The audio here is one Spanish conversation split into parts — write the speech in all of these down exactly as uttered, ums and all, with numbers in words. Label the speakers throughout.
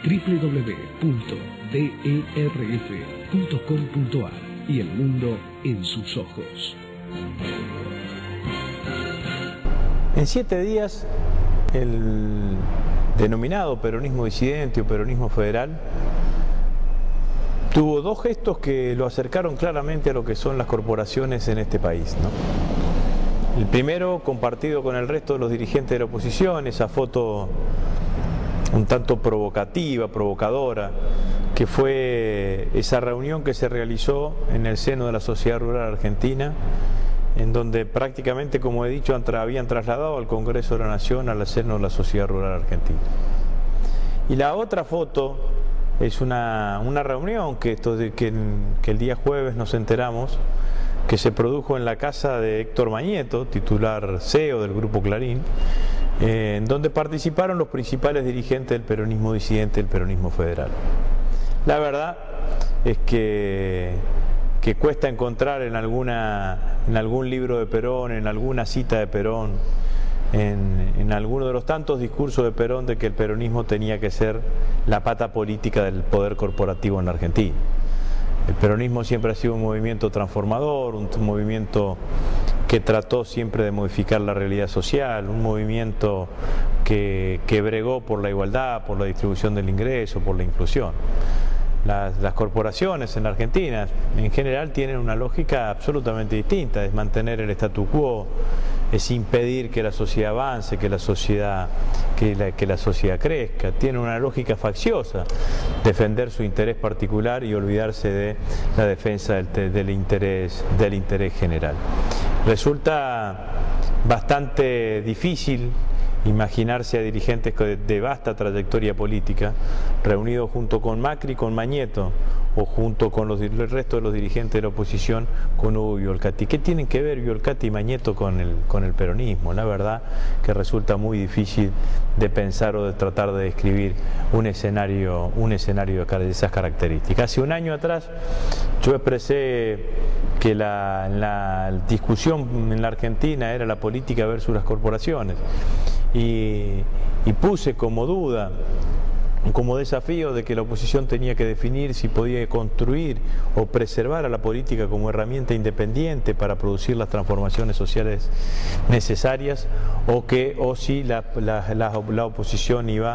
Speaker 1: doble u doble u doble u punto d e r f punto com punto a r y el mundo en sus ojos.
Speaker 2: En siete días, el denominado peronismo disidente o peronismo federal tuvo dos gestos que lo acercaron claramente a lo que son las corporaciones en este país, ¿no? El primero, compartido con el resto de los dirigentes de la oposición, esa foto un tanto provocativa, provocadora, que fue esa reunión que se realizó en el seno de la Sociedad Rural Argentina, en donde prácticamente, como he dicho, habían trasladado al Congreso de la Nación al seno de la Sociedad Rural Argentina. Y la otra foto es una, una reunión que, esto de, que, que el día jueves nos enteramos que se produjo en la casa de Héctor Mañeto, titular C E O del Grupo Clarín, eh, en donde participaron los principales dirigentes del peronismo disidente y del peronismo federal. La verdad es que, que cuesta encontrar en, alguna, en algún libro de Perón, en alguna cita de Perón, en, en alguno de los tantos discursos de Perón de que el peronismo tenía que ser la pata política del poder corporativo en la Argentina. El peronismo siempre ha sido un movimiento transformador, un movimiento que trató siempre de modificar la realidad social, un movimiento que, que bregó por la igualdad, por la distribución del ingreso, por la inclusión. Las, las corporaciones en la Argentina en general tienen una lógica absolutamente distinta, es mantener el statu quo, es impedir que la sociedad avance, que la sociedad, que la, que la sociedad crezca. Tiene una lógica facciosa, defender su interés particular y olvidarse de la defensa del, del, interés, del interés general. Resulta bastante difícil imaginarse a dirigentes de vasta trayectoria política reunidos junto con Macri, con Mañeto, o junto con los, el resto de los dirigentes de la oposición con Hugo Violcati. ¿Qué tienen que ver Violcati y Mañeto con el, con el peronismo? La verdad que resulta muy difícil de pensar o de tratar de describir un escenario, un escenario de esas características. Hace un año atrás yo expresé que la, la discusión en la Argentina era la política versus las corporaciones y, y puse como duda, como desafío de que la oposición tenía que definir si podía construir o preservar a la política como herramienta independiente para producir las transformaciones sociales necesarias o que o si la, la, la, la oposición iba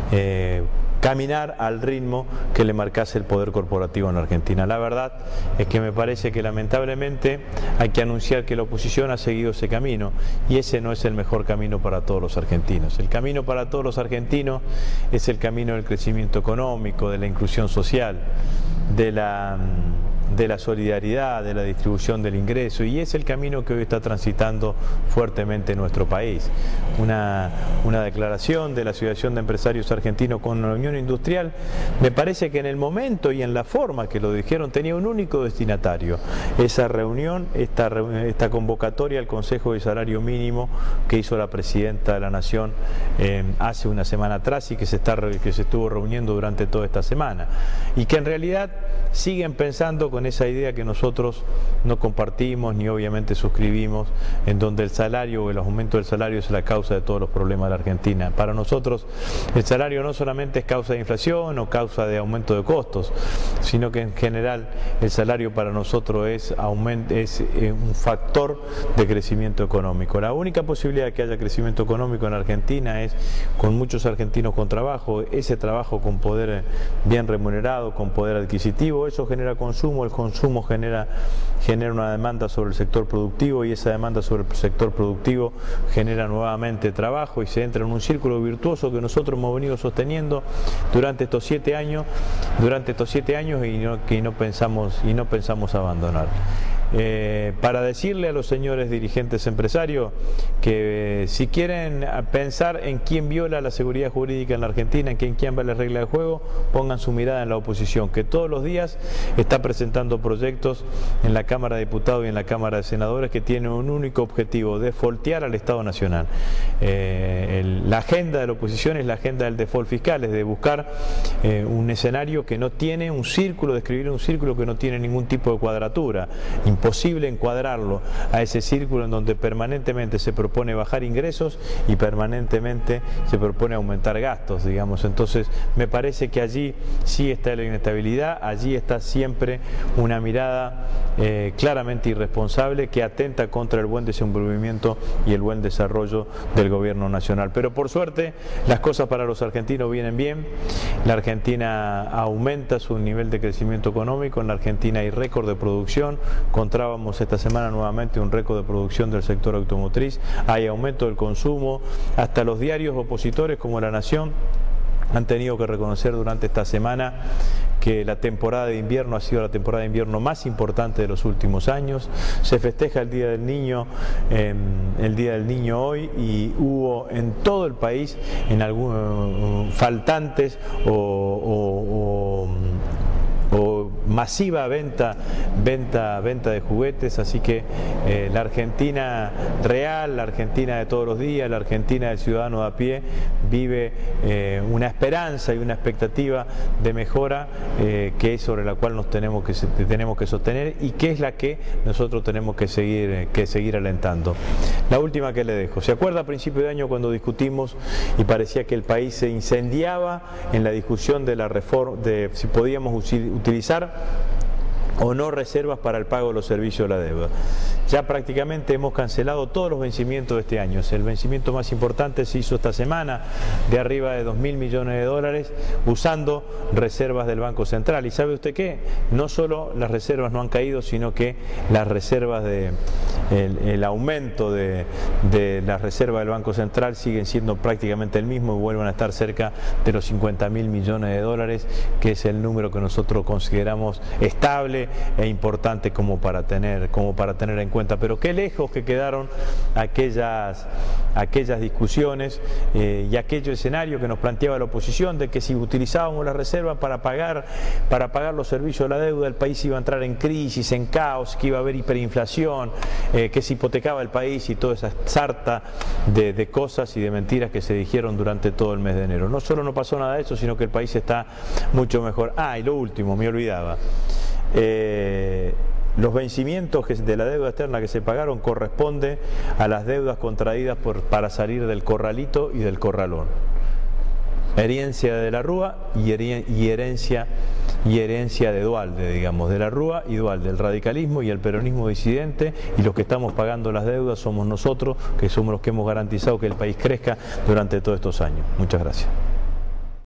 Speaker 2: eh, caminar al ritmo que le marcase el poder corporativo en la Argentina. La verdad es que me parece que lamentablemente hay que anunciar que la oposición ha seguido ese camino y ese no es el mejor camino para todos los argentinos. El camino para todos los argentinos es el camino del crecimiento económico, de la inclusión social, de la, de la solidaridad, de la distribución del ingreso, y es el camino que hoy está transitando fuertemente nuestro país. Una, una declaración de la Asociación de Empresarios Argentinos con la Unión Industrial, me parece que en el momento y en la forma que lo dijeron tenía un único destinatario, esa reunión, esta, esta convocatoria al Consejo de Salario Mínimo que hizo la Presidenta de la Nación eh, hace una semana atrás y que se, está, que se estuvo reuniendo durante toda esta semana, y que en realidad siguen pensando con esa idea que nosotros no compartimos ni obviamente suscribimos, en donde el salario o el aumento del salario es la causa de todos los problemas de la Argentina. Para nosotros el salario no solamente es causa de inflación o causa de aumento de costos, sino que en general el salario para nosotros es, aumento, es eh, un factor de crecimiento económico. La única posibilidad de que haya crecimiento económico en Argentina es con muchos argentinos con trabajo, ese trabajo con poder bien remunerado, con poder adquisitivo, eso genera consumo, el consumo genera, genera una demanda sobre el sector productivo y esa demanda sobre el sector productivo genera nuevamente trabajo y se entra en un círculo virtuoso que nosotros hemos venido sosteniendo durante estos siete años, durante estos siete años y no, que no pensamos, y no pensamos abandonar. Eh, para decirle a los señores dirigentes empresarios que eh, si quieren pensar en quién viola la seguridad jurídica en la Argentina, en quién quién va la regla del juego, pongan su mirada en la oposición, que todos los días está presentando proyectos en la Cámara de Diputados y en la Cámara de Senadores que tienen un único objetivo: defaultear al Estado Nacional. Eh, el, la agenda de la oposición es la agenda del default fiscal, es de buscar eh, un escenario que no tiene un círculo, de escribir un círculo que no tiene ningún tipo de cuadratura. imposible encuadrarlo a ese círculo en donde permanentemente se propone bajar ingresos y permanentemente se propone aumentar gastos, digamos. Entonces me parece que allí sí está la inestabilidad, allí está siempre una mirada eh, claramente irresponsable que atenta contra el buen desenvolvimiento y el buen desarrollo del gobierno nacional. Pero por suerte las cosas para los argentinos vienen bien. La Argentina aumenta su nivel de crecimiento económico, en la Argentina hay récord de producción, encontrábamos esta semana nuevamente un récord de producción del sector automotriz, hay aumento del consumo, hasta los diarios opositores como La Nación han tenido que reconocer durante esta semana que la temporada de invierno ha sido la temporada de invierno más importante de los últimos años. Se festeja el Día del Niño, eh, el Día del Niño hoy, y hubo en todo el país en algún, uh, faltantes o, o, o o masiva venta, venta, venta de juguetes, así que eh, la Argentina real, la Argentina de todos los días, la Argentina del ciudadano de a pie vive eh, una esperanza y una expectativa de mejora eh, que es sobre la cual nos tenemos que, tenemos que sostener y que es la que nosotros tenemos que seguir, que seguir alentando. La última que le dejo, ¿se acuerda a principio de año cuando discutimos y parecía que el país se incendiaba en la discusión de la reforma, de si podíamos utilizar o no reservas para el pago de los servicios de la deuda? Ya prácticamente hemos cancelado todos los vencimientos de este año. El vencimiento más importante se hizo esta semana, de arriba de dos mil millones de dólares, usando reservas del Banco Central. ¿Y sabe usted qué? No solo las reservas no han caído, sino que las reservas de el, el aumento de, de las reservas del Banco Central siguen siendo prácticamente el mismo y vuelven a estar cerca de los cincuenta mil millones de dólares, que es el número que nosotros consideramos estable e importante como para tener, como para tener en cuenta. Pero qué lejos que quedaron aquellas, aquellas discusiones eh, y aquello escenario que nos planteaba la oposición de que si utilizábamos la reserva para pagar, para pagar los servicios de la deuda, el país iba a entrar en crisis, en caos, que iba a haber hiperinflación, eh, que se hipotecaba el país y toda esa sarta de, de cosas y de mentiras que se dijeron durante todo el mes de enero. No solo no pasó nada de eso, sino que el país está mucho mejor. Ah, y lo último, me olvidaba. Eh, los vencimientos de la deuda externa que se pagaron corresponden a las deudas contraídas por, para salir del corralito y del corralón. Herencia de la Rúa y, y, herencia, y herencia de Duhalde, digamos, de la Rúa y Duhalde, el radicalismo y el peronismo disidente, y los que estamos pagando las deudas somos nosotros, que somos los que hemos garantizado que el país crezca durante todos estos años. Muchas gracias.